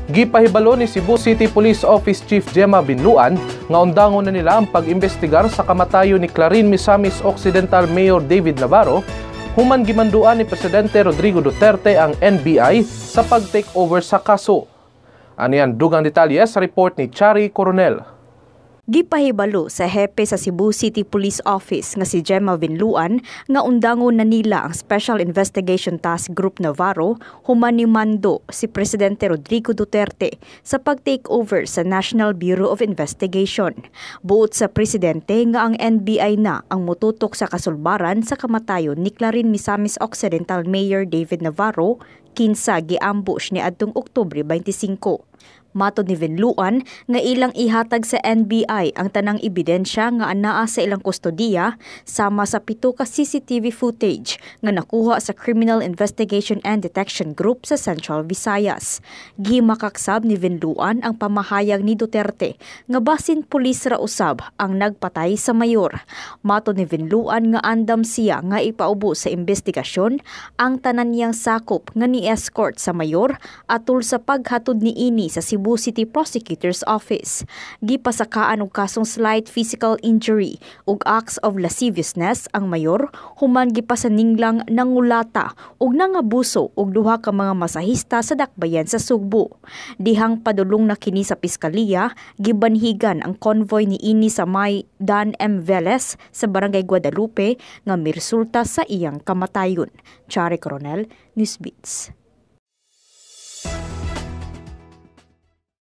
Gipahibalo ni Cebu City Police Office Chief Gemma Binluan nga undangon na nila ang pag-imbestigar sa kamatayon ni Clarin Misamis Occidental Mayor David Navarro human gimanduan ni Presidente Rodrigo Duterte ang NBI sa pag-take over sa kaso. Aniyan dugang detalye sa report ni Chari Coronel. Gipahibalo sa hepe sa Cebu City Police Office nga si Gemma Binluan nga undangon na nila ang Special Investigation Task Group Navarro human ni mando si Presidente Rodrigo Duterte sa pag-take over sa National Bureau of Investigation. Buot sa Presidente nga ang NBI na ang mututok sa kasulbaran sa kamatayon ni Clarin Misamis Occidental Mayor David Navarro kinsa giambush ni adtong Oktubre 25. Matod ni Binluan nga ilang ihatag sa NBI ang tanang ebidensya nga anaa sa ilang kustodiya sama sa 7 ka CCTV footage nga nakuha sa Criminal Investigation and Detection Group sa Central Visayas. Gimakaksab ni Binluan ang pamahayag ni Duterte nga basin pulis ra usab ang nagpatay sa mayor. Matod ni Binluan nga andam siya nga ipaubo sa investigasyon ang tanan niyang sakop nga ni-escort sa mayor atol sa paghatod ni ini sa Cebu City Prosecutor's Office. Gipasakaan og kasong slight physical injury ug acts of lasciviousness ang mayor human gipasaninglang nangulata ug nangabuso og duha ka mga masahista sa dakbayan sa Sugbo. Dihang padulong na kini sa piskalya, gibanhigan ang convoy ni ini sa may Dan M. Velez sa Barangay Guadalupe nga miresulta sa iyang kamatayon. Chari Coronel, Newsbeats.